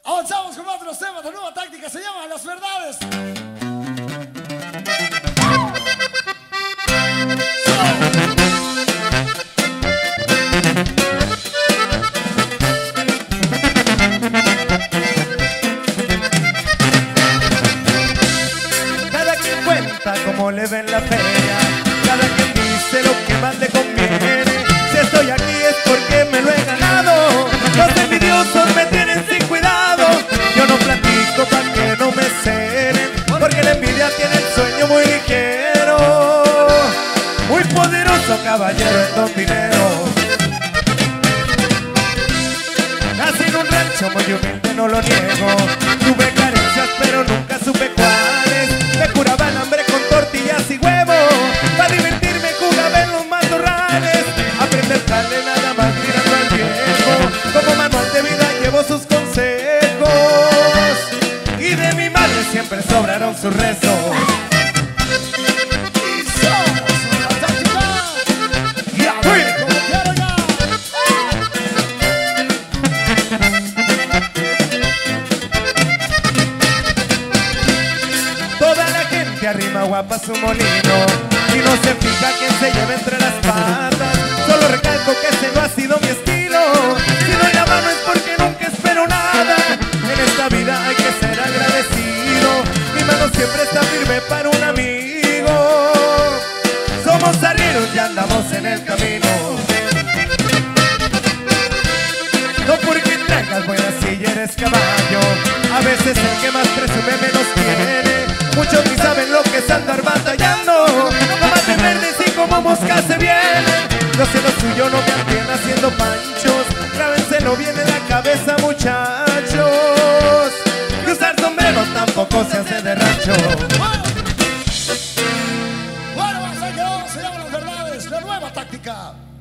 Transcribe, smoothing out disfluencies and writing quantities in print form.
Avanzamos con otros temas de nueva táctica, se llama Las Verdades. Cada quien cuenta como le ven la feria, cada quien dice lo que más le conviene. Si estoy aquí es porque me lo he ganado, los envidiosos me tienen sin cuidado. Yo no platico para que no me cenen, porque la envidia tiene el sueño muy ligero. Muy poderoso caballero en don dinero. Nací en un rancho muy humilde, no lo niego. Tuve carencias pero nunca supe cuáles. Me curaba el hambre con tortillas y huevo. Para divertirme jugaba en los matorrales. Aprende el jale nada más mirando al viejo. Como manual de vida llevo sus consejos. Y de mi madre siempre sobraron sus rezos. Y somos una táctica. Y a ver cómo quiero ya. Toda la gente arrima guapa su molino y no se fija quién se lleva entre las patas. Solo recalco que ese no ha sido mi estilo. Si doy la mano es porque nunca espero nada. En esta vida hay que ser agradecido. Mi mano siempre está firme para un amigo. Somos arrieros y andamos en el camino. No porque traigas buenas silla eres caballo. A veces el que más presume menos tiene. Muchos ni saben lo que es andar batallando. No maten verdes y como moscas se vienen. No sé lo suyo, no me anden haciendo panchos. Grábenselo bien en la cabeza, muchachos. Que usar sombrero tampoco se hace de rancho. Bueno, se quedó, se llama Las Verdades, la nueva táctica.